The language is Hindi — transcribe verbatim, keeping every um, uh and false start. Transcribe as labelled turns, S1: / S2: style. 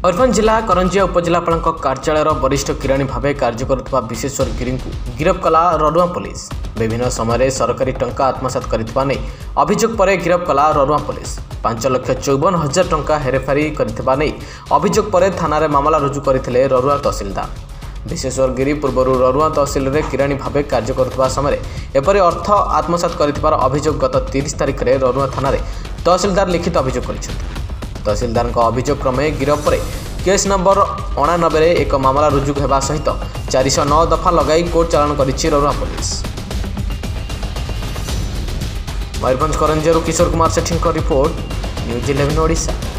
S1: मयूरभंज जिला करंजिया उपजिलापाल कार्यालय वरिष्ठ किराणी भाव कार्य करुवा विशेश्वर गिरी गिरफ कला ररुआ पुलिस। विभिन्न समय सरकारी टंका आत्मसात करथिबा नै अभियोग पर गिरफ कला ररुआ पुलिस। पांच लक्ष चौवन हजार टंका हेरेफेरी करथिबा नै अभियोग पर थाना मामला रुजु करथिले ररुआ तहसिलदार। विशेश्वर गिरी पूर्व ररुआ तहसिल में किराणी भाव कार्य करुवा समय एपरी अर्थ आत्मसात करथिबार अभियोग गत तीस तारिख में ररुआ थाना तहसिलदार लिखित अभियोग कर तहसिलदार अभियोग क्रमे गिरफ पर केस नंबर अणानबे एक मामला रुजु होगा सहित चार सौ नौ दफा लगाई कोर्ट चालाण करिछि ररुआ police. Mayurbhanj Karanjia Kishore Kumar Sethi report news eleven Odisha.